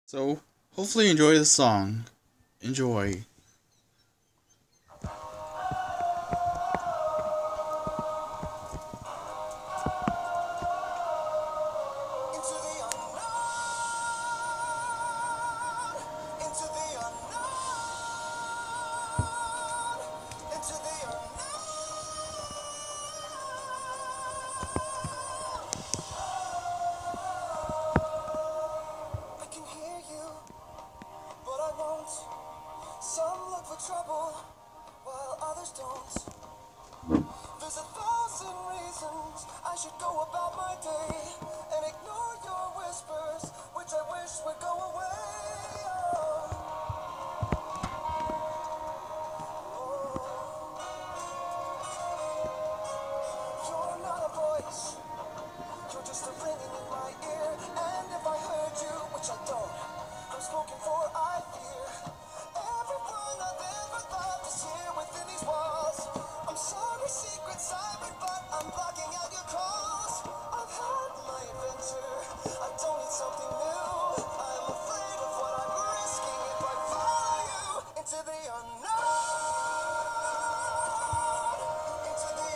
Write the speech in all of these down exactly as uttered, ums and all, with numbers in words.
So, hopefully you enjoy the song. Enjoy. Some look for trouble, while others don't. There's a thousand reasons I should go about my day and ignore your whispers, which I wish would go away. Oh. You're not a voice, you're just a ringing in my ear. And if I heard you, which I don't, I'm spoken for, I fear. Everyone I've ever thought is here within these walls. I'm sorry, secret siren, but I'm blocking out your calls. I've had my adventure, I don't need something new. I'm afraid of what I'm risking if I follow you into the unknown. Into the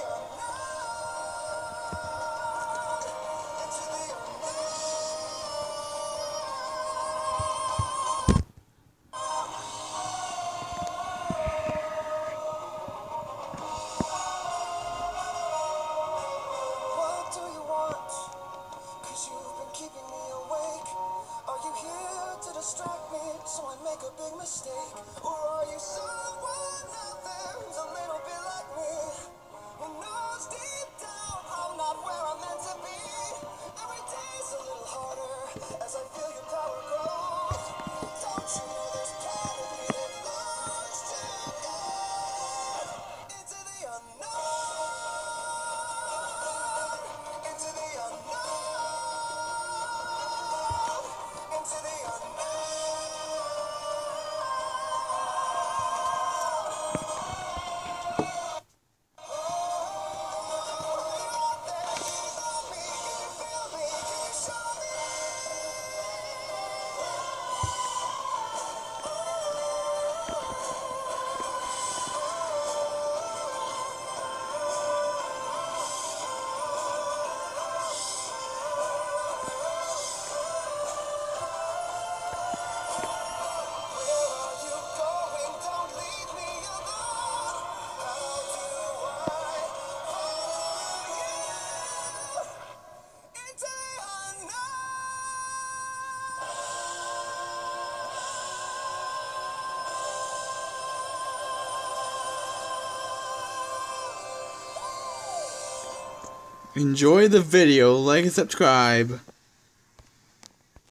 unknown. Into the unknown. What do you want? Cause you've been keeping me awake. Are you here to distract me so I make a big mistake? Or are you someone out there who's a little bit like me, who knows deep down I'm not where I'm meant to be? Every day's a little harder as I feel your power grows. Don't you know there's part of me that longs to get into the unknown, into the unknown, into the unknown. Enjoy the video, like and subscribe.